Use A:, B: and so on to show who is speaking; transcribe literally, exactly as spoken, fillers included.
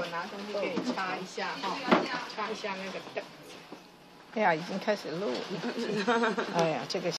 A: 我拿东西给你擦一下哈，擦一下那个灯。
B: 哎呀，已经开始录了。哎呀，这个。